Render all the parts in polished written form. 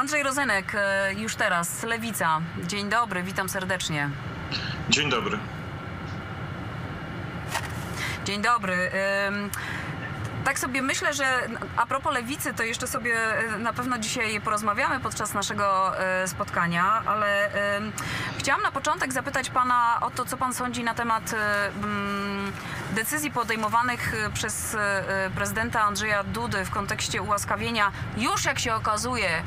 Andrzej Rozenek, już teraz, Lewica. Dzień dobry, witam serdecznie. Dzień dobry. Dzień dobry. Tak sobie myślę, że a propos Lewicy, to jeszcze sobie na pewno dzisiaj porozmawiamy podczas naszego spotkania, ale chciałam na początek zapytać pana o to, co pan sądzi na temat decyzji podejmowanych przez prezydenta Andrzeja Dudy w kontekście ułaskawienia, już jak się okazuje,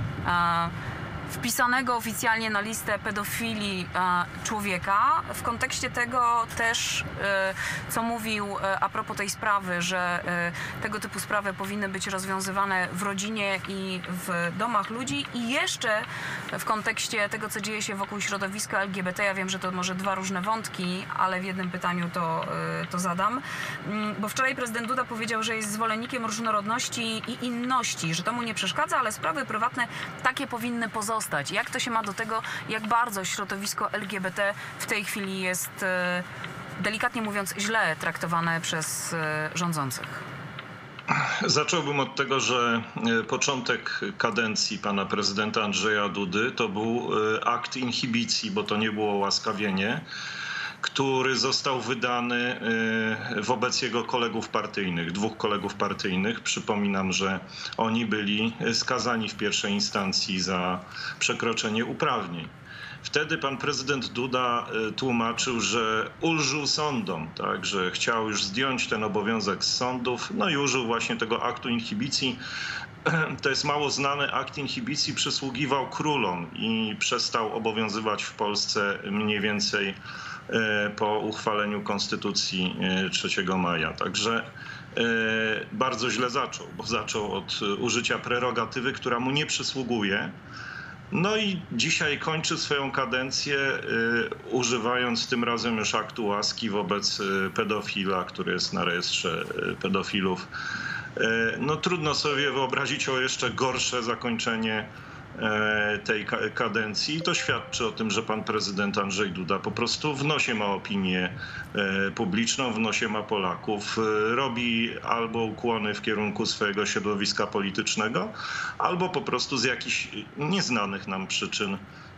wpisanego oficjalnie na listę pedofilii człowieka. W kontekście tego też, co mówił a propos tej sprawy, że tego typu sprawy powinny być rozwiązywane w rodzinie i w domach ludzi, i jeszcze w kontekście tego, co dzieje się wokół środowiska LGBT. Ja wiem, że to może dwa różne wątki, ale w jednym pytaniu to zadam. Bo wczoraj prezydent Duda powiedział, że jest zwolennikiem różnorodności i inności, że to mu nie przeszkadza, ale sprawy prywatne takie powinny pozostać. Jak to się ma do tego, jak bardzo środowisko LGBT w tej chwili jest, delikatnie mówiąc, źle traktowane przez rządzących? Zacząłbym od tego, że początek kadencji pana prezydenta Andrzeja Dudy to był akt inhibicji, bo to nie było łaskawienie, który został wydany wobec jego kolegów partyjnych, dwóch kolegów partyjnych. Przypominam, że oni byli skazani w pierwszej instancji za przekroczenie uprawnień. Wtedy pan prezydent Duda tłumaczył, że ulżył sądom, tak, że chciał już zdjąć ten obowiązek z sądów, no i użył właśnie tego aktu inhibicji. To jest mało znany, akt inhibicji przysługiwał królom i przestał obowiązywać w Polsce mniej więcej po uchwaleniu Konstytucji 3 maja. Także bardzo źle zaczął, bo zaczął od użycia prerogatywy, która mu nie przysługuje. No i dzisiaj kończy swoją kadencję, używając tym razem już aktu łaski wobec pedofila, który jest na rejestrze pedofilów. No trudno sobie wyobrazić o jeszcze gorsze zakończenie tej kadencji. To świadczy o tym, że pan prezydent Andrzej Duda po prostu w nosie ma opinię publiczną, w nosie ma Polaków, robi albo ukłony w kierunku swojego środowiska politycznego, albo po prostu z jakichś nieznanych nam przyczyn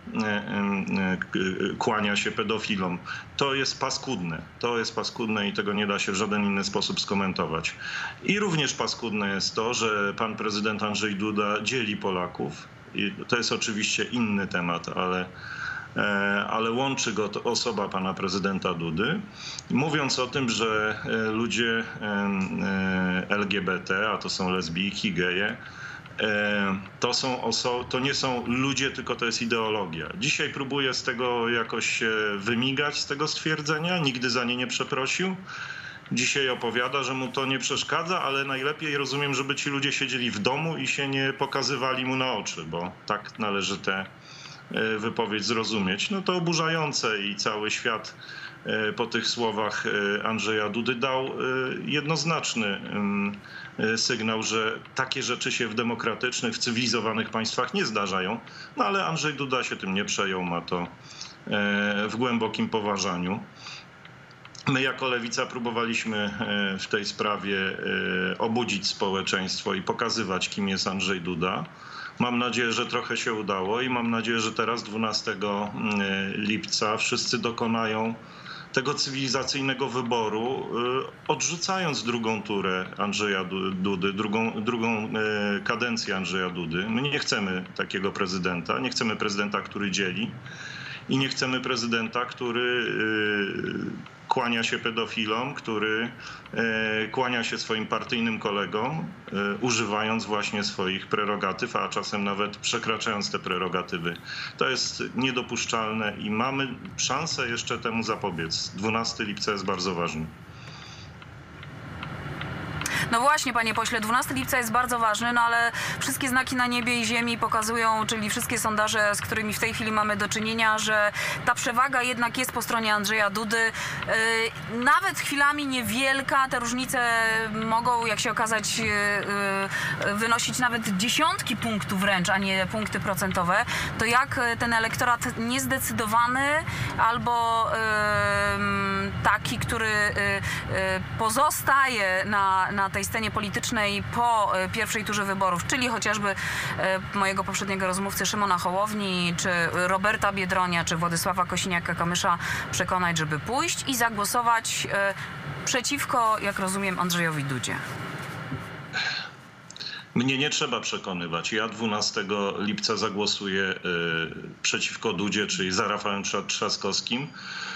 kłania się pedofilom. To jest paskudne i tego nie da się w żaden inny sposób skomentować. I również paskudne jest to, że pan prezydent Andrzej Duda dzieli Polaków. I to jest oczywiście inny temat, ale łączy go to osoba pana prezydenta Dudy, mówiąc o tym, że ludzie LGBT, a to są lesbijki, geje, to nie są ludzie, tylko to jest ideologia. Dzisiaj próbuje z tego jakoś się wymigać, z tego stwierdzenia, nigdy za nie nie przeprosił. Dzisiaj opowiada, że mu to nie przeszkadza, ale najlepiej, rozumiem, żeby ci ludzie siedzieli w domu i się nie pokazywali mu na oczy, bo tak należy tę wypowiedź zrozumieć. No to oburzające i cały świat po tych słowach Andrzeja Dudy dał jednoznaczny sygnał, że takie rzeczy się w demokratycznych, w cywilizowanych państwach nie zdarzają. No ale Andrzej Duda się tym nie przejął, ma to w głębokim poważaniu. My jako Lewica próbowaliśmy w tej sprawie obudzić społeczeństwo i pokazywać, kim jest Andrzej Duda. Mam nadzieję, że trochę się udało i mam nadzieję, że teraz 12 lipca wszyscy dokonają tego cywilizacyjnego wyboru, odrzucając drugą turę Andrzeja Dudy, drugą kadencję Andrzeja Dudy. My nie chcemy takiego prezydenta, nie chcemy prezydenta, który dzieli. I nie chcemy prezydenta, który kłania się pedofilom, który kłania się swoim partyjnym kolegom, używając właśnie swoich prerogatyw, a czasem nawet przekraczając te prerogatywy. To jest niedopuszczalne i mamy szansę jeszcze temu zapobiec. 12 lipca jest bardzo ważny. No właśnie, panie pośle, 12 lipca jest bardzo ważny, no ale wszystkie znaki na niebie i ziemi pokazują, czyli wszystkie sondaże, z którymi w tej chwili mamy do czynienia, że ta przewaga jednak jest po stronie Andrzeja Dudy. Nawet chwilami niewielka, te różnice mogą, jak się okazać, wynosić nawet dziesiątki punktów wręcz, a nie punkty procentowe. To jak ten elektorat niezdecydowany albo taki, który pozostaje na tej tej scenie politycznej po pierwszej turze wyborów, czyli chociażby mojego poprzedniego rozmówcy Szymona Hołowni, czy Roberta Biedronia, czy Władysława Kosiniaka-Kamysza przekonać, żeby pójść i zagłosować przeciwko, jak rozumiem, Andrzejowi Dudzie? Mnie nie trzeba przekonywać. Ja 12 lipca zagłosuję przeciwko Dudzie, czyli za Rafałem Trzaskowskim.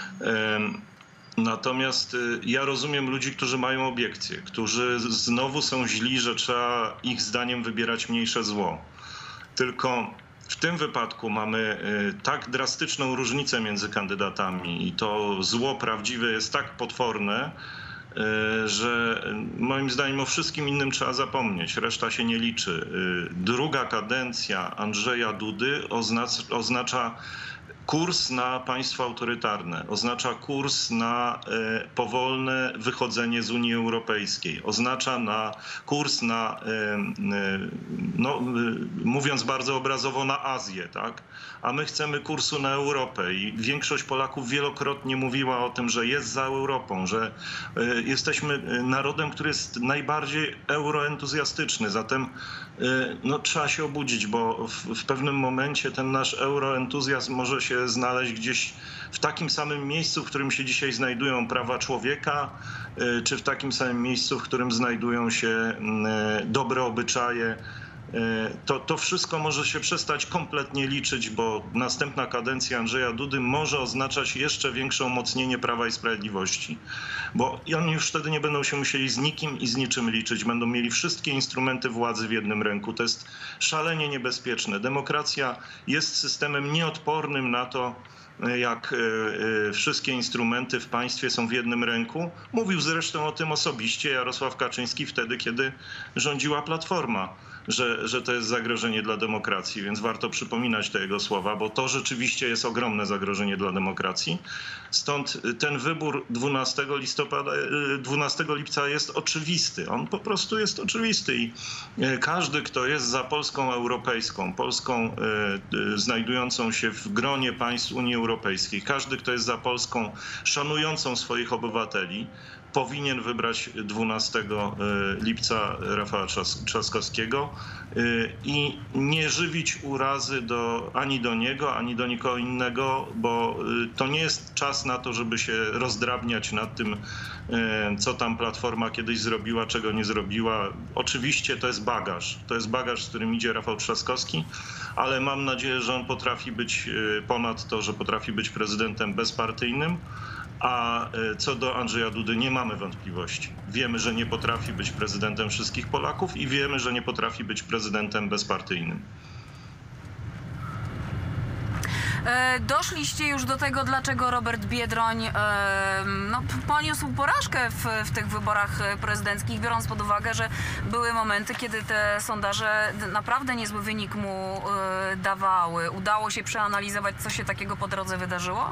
Natomiast ja rozumiem ludzi, którzy mają obiekcje, którzy znowu są źli, że trzeba ich zdaniem wybierać mniejsze zło. Tylko w tym wypadku mamy tak drastyczną różnicę między kandydatami i to zło prawdziwe jest tak potworne, że moim zdaniem o wszystkim innym trzeba zapomnieć. Reszta się nie liczy. Druga kadencja Andrzeja Dudy oznacza kurs na państwo autorytarne, oznacza kurs na powolne wychodzenie z Unii Europejskiej, oznacza kurs na, no, mówiąc bardzo obrazowo, na Azję, tak? A my chcemy kursu na Europę i większość Polaków wielokrotnie mówiła o tym, że jest za Europą, że jesteśmy narodem, który jest najbardziej euroentuzjastyczny, zatem no, trzeba się obudzić, bo w pewnym momencie ten nasz euroentuzjazm może się znaleźć gdzieś w takim samym miejscu, w którym się dzisiaj znajdują prawa człowieka, czy w takim samym miejscu, w którym znajdują się dobre obyczaje. To wszystko może się przestać kompletnie liczyć, bo następna kadencja Andrzeja Dudy może oznaczać jeszcze większe umocnienie Prawa i Sprawiedliwości. Bo oni już wtedy nie będą się musieli z nikim i z niczym liczyć. Będą mieli wszystkie instrumenty władzy w jednym ręku. To jest szalenie niebezpieczne. Demokracja jest systemem nieodpornym na to, jak wszystkie instrumenty w państwie są w jednym ręku. Mówił zresztą o tym osobiście Jarosław Kaczyński wtedy, kiedy rządziła Platforma, że to jest zagrożenie dla demokracji, więc warto przypominać te jego słowa, bo to rzeczywiście jest ogromne zagrożenie dla demokracji. Stąd ten wybór 12 lipca jest oczywisty. On po prostu jest oczywisty i każdy, kto jest za Polską europejską, Polską znajdującą się w gronie państw Unii Europejskiej, każdy, kto jest za Polską szanującą swoich obywateli, powinien wybrać 12 lipca Rafała Trzaskowskiego i nie żywić urazy ani do niego, ani do nikogo innego, bo to nie jest czas na to, żeby się rozdrabniać nad tym, co tam Platforma kiedyś zrobiła, czego nie zrobiła. Oczywiście to jest bagaż, z którym idzie Rafał Trzaskowski, ale mam nadzieję, że on potrafi być ponad to, że potrafi być prezydentem bezpartyjnym. A co do Andrzeja Dudy nie mamy wątpliwości. Wiemy, że nie potrafi być prezydentem wszystkich Polaków i wiemy, że nie potrafi być prezydentem bezpartyjnym. Doszliście już do tego, dlaczego Robert Biedroń poniósł porażkę w tych wyborach prezydenckich, biorąc pod uwagę, że były momenty, kiedy te sondaże naprawdę niezły wynik mu dawały. Udało się przeanalizować, co się takiego po drodze wydarzyło?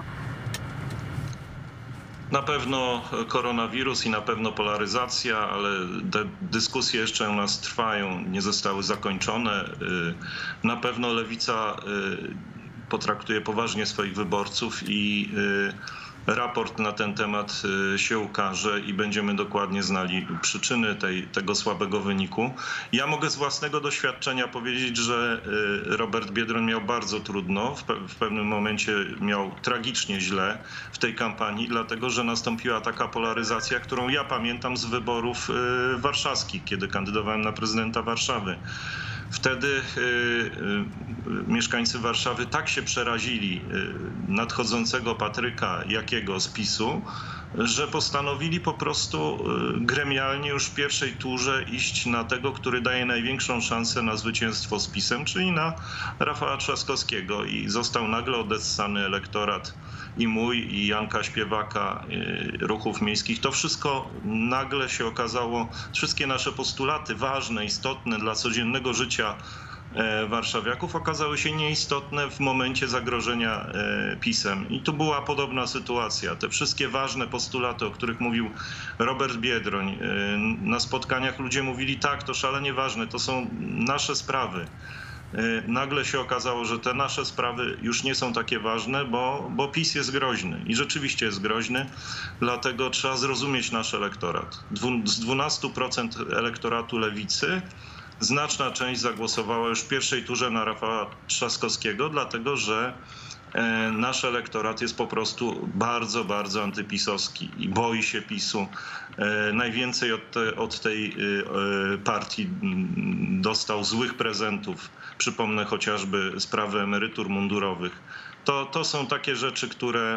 Na pewno koronawirus i na pewno polaryzacja, ale te dyskusje jeszcze u nas trwają, nie zostały zakończone. Na pewno Lewica potraktuje poważnie swoich wyborców i raport na ten temat się ukaże i będziemy dokładnie znali przyczyny tego słabego wyniku. Ja mogę z własnego doświadczenia powiedzieć, że Robert Biedroń miał bardzo trudno, w pewnym momencie miał tragicznie źle w tej kampanii, dlatego że nastąpiła taka polaryzacja, którą ja pamiętam z wyborów warszawskich, kiedy kandydowałem na prezydenta Warszawy. Wtedy mieszkańcy Warszawy tak się przerazili nadchodzącego Patryka Jakiego z PiS-u, że postanowili po prostu gremialnie już w pierwszej turze iść na tego, który daje największą szansę na zwycięstwo z PiS-em, czyli na Rafała Trzaskowskiego. I został nagle odessany elektorat i mój, i Janka Śpiewaka, ruchów miejskich. To wszystko nagle się okazało, wszystkie nasze postulaty ważne, istotne dla codziennego życia warszawiaków okazały się nieistotne w momencie zagrożenia PiS-em. I tu była podobna sytuacja. Te wszystkie ważne postulaty, o których mówił Robert Biedroń, na spotkaniach ludzie mówili, tak, to szalenie ważne, to są nasze sprawy. nagle się okazało, że te nasze sprawy już nie są takie ważne, bo PiS jest groźny i rzeczywiście jest groźny, dlatego trzeba zrozumieć nasz elektorat. Z 12% elektoratu lewicy znaczna część zagłosowała już w pierwszej turze na Rafała Trzaskowskiego, dlatego że nasz elektorat jest po prostu bardzo, bardzo antypisowski i boi się PiS-u. Najwięcej od tej partii dostał złych prezentów. Przypomnę chociażby sprawę emerytur mundurowych. To są takie rzeczy,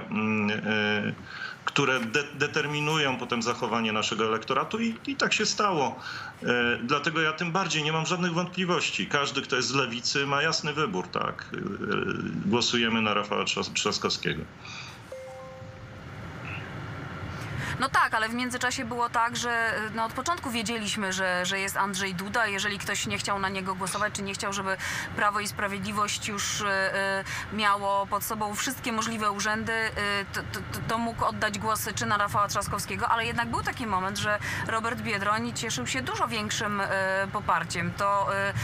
które determinują potem zachowanie naszego elektoratu i tak się stało. Dlatego ja tym bardziej nie mam żadnych wątpliwości. Każdy, kto jest z lewicy, ma jasny wybór, tak. Głosujemy na Rafała Trzaskowskiego. No tak, ale w międzyczasie było tak, że no od początku wiedzieliśmy, że jest Andrzej Duda. Jeżeli ktoś nie chciał na niego głosować, czy nie chciał, żeby Prawo i Sprawiedliwość już miało pod sobą wszystkie możliwe urzędy, to mógł oddać głosy czy na Rafała Trzaskowskiego, ale jednak był taki moment, że Robert Biedroń cieszył się dużo większym poparciem. To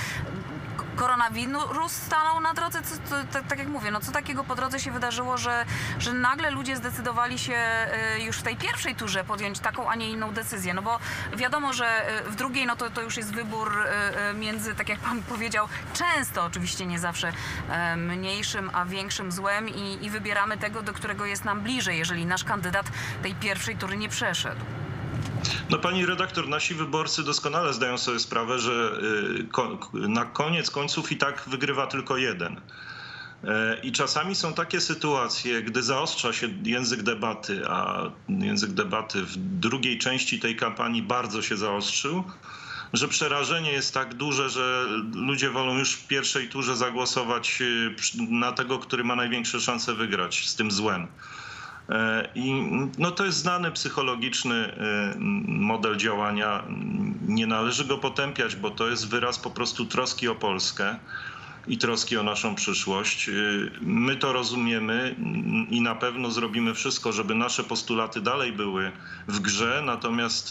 koronawirus stanął na drodze, tak jak mówię, no co takiego po drodze się wydarzyło, że nagle ludzie zdecydowali się już w tej pierwszej turze podjąć taką, a nie inną decyzję, no bo wiadomo, że w drugiej no to już jest wybór między, tak jak pan powiedział, często oczywiście nie zawsze mniejszym, a większym złem i wybieramy tego, do którego jest nam bliżej, jeżeli nasz kandydat tej pierwszej tury nie przeszedł. No pani redaktor, nasi wyborcy doskonale zdają sobie sprawę, że na koniec końców i tak wygrywa tylko jeden. I czasami są takie sytuacje, gdy zaostrza się język debaty, a język debaty w drugiej części tej kampanii bardzo się zaostrzył, że przerażenie jest tak duże, że ludzie wolą już w pierwszej turze zagłosować na tego, który ma największe szanse wygrać z tym złem. I no to jest znany psychologiczny model działania. Nie należy go potępiać, bo to jest wyraz po prostu troski o Polskę i troski o naszą przyszłość. My to rozumiemy i na pewno zrobimy wszystko, żeby nasze postulaty dalej były w grze, natomiast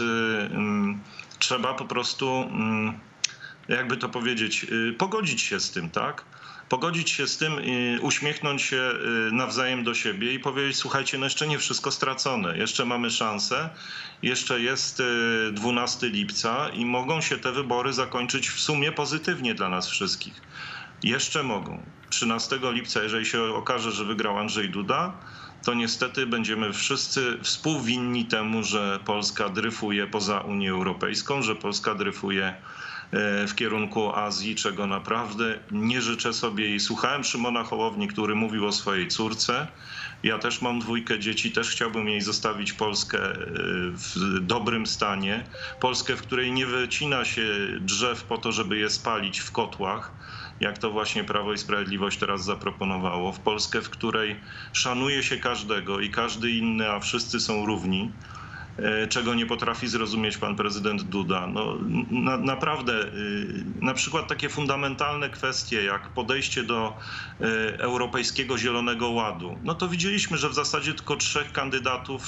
trzeba po prostu, jakby to powiedzieć, pogodzić się z tym, tak? Pogodzić się z tym, uśmiechnąć się nawzajem do siebie i powiedzieć, słuchajcie, no jeszcze nie wszystko stracone, jeszcze mamy szansę, jeszcze jest 12 lipca i mogą się te wybory zakończyć w sumie pozytywnie dla nas wszystkich. Jeszcze mogą. 13 lipca, jeżeli się okaże, że wygrał Andrzej Duda, to niestety będziemy wszyscy współwinni temu, że Polska dryfuje poza Unię Europejską, że Polska dryfuje w kierunku Azji, czego naprawdę nie życzę sobie. I słuchałem Szymona Hołowni, który mówił o swojej córce. Ja też mam 2 dzieci, też chciałbym jej zostawić Polskę w dobrym stanie. Polskę, w której nie wycina się drzew po to, żeby je spalić w kotłach, jak to właśnie Prawo i Sprawiedliwość teraz zaproponowało. W Polskę, w której szanuje się każdego i każdy inny, a wszyscy są równi, czego nie potrafi zrozumieć pan prezydent Duda. No, naprawdę, na przykład takie fundamentalne kwestie jak podejście do Europejskiego Zielonego Ładu. No to widzieliśmy, że w zasadzie tylko 3 kandydatów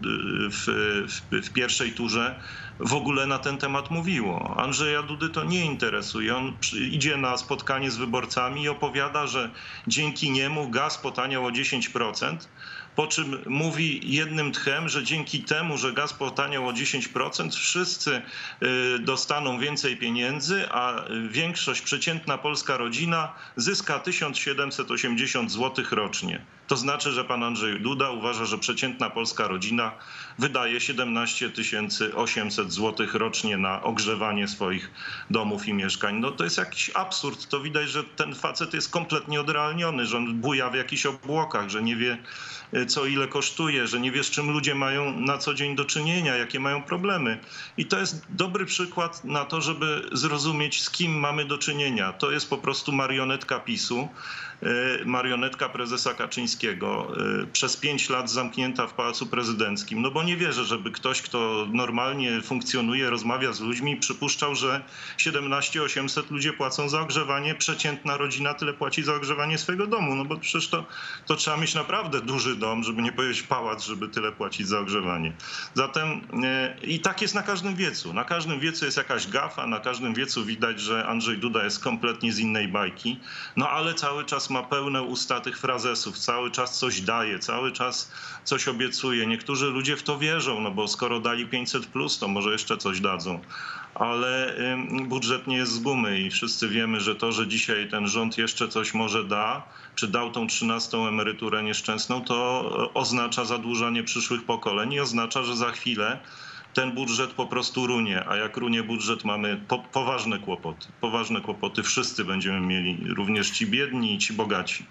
w pierwszej turze w ogóle na ten temat mówiło. Andrzeja Dudy to nie interesuje. On idzie na spotkanie z wyborcami i opowiada, że dzięki niemu gaz potaniał o 10%. Po czym mówi jednym tchem, że dzięki temu, że gaz potaniał o 10%, wszyscy dostaną więcej pieniędzy, a większość, przeciętna polska rodzina zyska 1780 zł rocznie. To znaczy, że pan Andrzej Duda uważa, że przeciętna polska rodzina wydaje 17 800 zł rocznie na ogrzewanie swoich domów i mieszkań. No to jest jakiś absurd. To widać, że ten facet jest kompletnie odrealniony, że on buja w jakichś obłokach, że nie wie, co ile kosztuje, że nie wie, z czym ludzie mają na co dzień do czynienia, jakie mają problemy. I to jest dobry przykład na to, żeby zrozumieć, z kim mamy do czynienia. To jest po prostu marionetka PiS-u, marionetka prezesa Kaczyńskiego. Kaczyńskiego przez 5 lat zamknięta w Pałacu Prezydenckim, no bo nie wierzę, żeby ktoś, kto normalnie funkcjonuje, rozmawia z ludźmi, przypuszczał, że 17 800 ludzie płacą za ogrzewanie, przeciętna rodzina tyle płaci za ogrzewanie swojego domu, no bo przecież to trzeba mieć naprawdę duży dom, żeby nie powiedzieć pałac, żeby tyle płacić za ogrzewanie. Zatem i tak jest na każdym wiecu. Na każdym wiecu jest jakaś gafa, na każdym wiecu widać, że Andrzej Duda jest kompletnie z innej bajki, no ale cały czas ma pełne usta tych frazesów, cały czas coś daje, cały czas coś obiecuje. Niektórzy ludzie w to wierzą, no bo skoro dali 500+, to może jeszcze coś dadzą. Ale budżet nie jest z gumy i wszyscy wiemy, że to, że dzisiaj ten rząd jeszcze coś może da, czy dał tą 13. emeryturę nieszczęsną, to oznacza zadłużanie przyszłych pokoleń i oznacza, że za chwilę ten budżet po prostu runie, a jak runie budżet, mamy poważne kłopoty. Poważne kłopoty wszyscy będziemy mieli, również ci biedni i ci bogaci.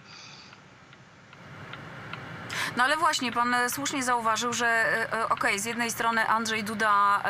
No ale właśnie, pan słusznie zauważył, że okej, z jednej strony Andrzej Duda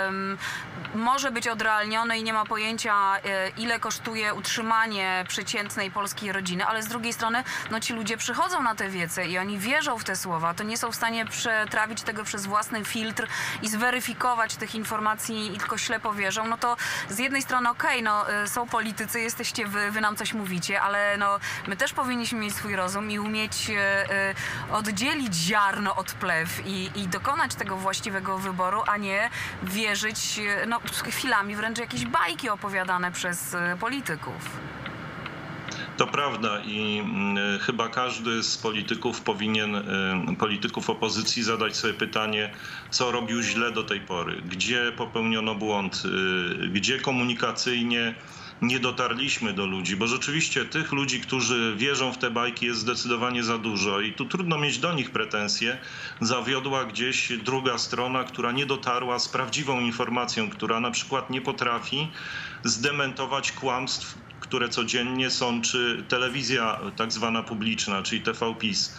może być odrealniony i nie ma pojęcia, ile kosztuje utrzymanie przeciętnej polskiej rodziny, ale z drugiej strony no ci ludzie przychodzą na te wiece i oni wierzą w te słowa, to nie są w stanie przetrawić tego przez własny filtr i zweryfikować tych informacji i tylko ślepo wierzą, no to z jednej strony okej, no są politycy, jesteście wy nam coś mówicie, ale no my też powinniśmy mieć swój rozum i umieć oddzielić ziarno od plew i dokonać tego właściwego wyboru, a nie wierzyć no, chwilami wręcz jakieś bajki opowiadane przez polityków. To prawda i chyba każdy z polityków powinien, polityków opozycji, zadać sobie pytanie, co robił źle do tej pory, gdzie popełniono błąd, gdzie komunikacyjnie nie dotarliśmy do ludzi, bo rzeczywiście tych ludzi, którzy wierzą w te bajki, jest zdecydowanie za dużo i tu trudno mieć do nich pretensje. Zawiodła gdzieś druga strona, która nie dotarła z prawdziwą informacją, która na przykład nie potrafi zdementować kłamstw, które codziennie sączy telewizja tak zwana publiczna, czyli TV PiS.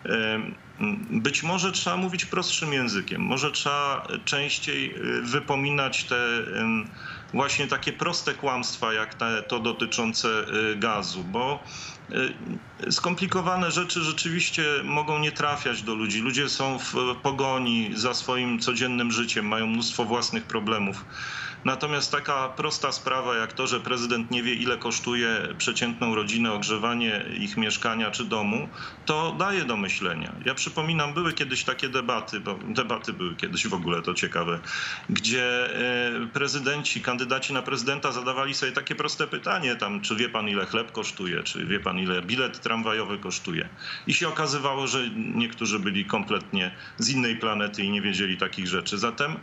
Być może trzeba mówić prostszym językiem, może trzeba częściej wypominać te właśnie takie proste kłamstwa, jak to dotyczące gazu, bo skomplikowane rzeczy rzeczywiście mogą nie trafiać do ludzi. Ludzie są w pogoni za swoim codziennym życiem, mają mnóstwo własnych problemów. Natomiast taka prosta sprawa jak to, że prezydent nie wie, ile kosztuje przeciętną rodzinę ogrzewanie ich mieszkania czy domu, to daje do myślenia. Ja przypominam, były kiedyś takie debaty, bo debaty były kiedyś w ogóle, to ciekawe, gdzie prezydenci, kandydaci na prezydenta zadawali sobie takie proste pytanie, tam, czy wie pan, ile chleb kosztuje, czy wie pan, ile bilet tramwajowy kosztuje. I się okazywało, że niektórzy byli kompletnie z innej planety i nie wiedzieli takich rzeczy. Zatem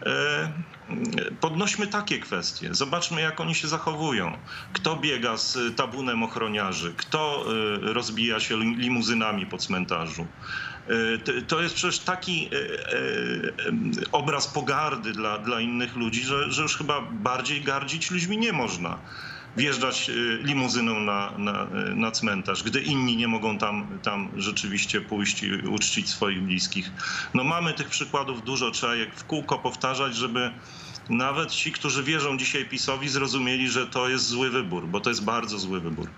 podnośmy takie kwestie. Zobaczmy, jak oni się zachowują. Kto biega z tabunem ochroniarzy? Kto rozbija się limuzynami po cmentarzu? To jest przecież taki obraz pogardy dla innych ludzi, że już chyba bardziej gardzić ludźmi nie można. Wjeżdżać limuzyną na cmentarz, gdy inni nie mogą tam rzeczywiście pójść i uczcić swoich bliskich. No mamy tych przykładów dużo, trzeba je w kółko powtarzać, żeby nawet ci, którzy wierzą dzisiaj PiS-owi, zrozumieli, że to jest zły wybór, bo to jest bardzo zły wybór.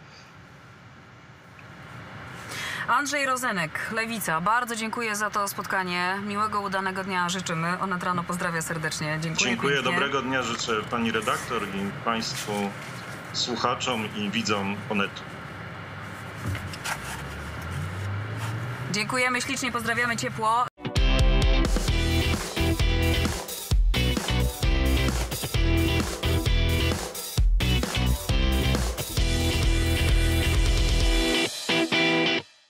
Andrzej Rozenek, Lewica. Bardzo dziękuję za to spotkanie. Miłego, udanego dnia życzymy. Onet Rano pozdrawia serdecznie. Dziękuję pięknie. Dobrego dnia życzę pani redaktor i państwu słuchaczom i widzom Onetu. Dziękujemy ślicznie, pozdrawiamy ciepło.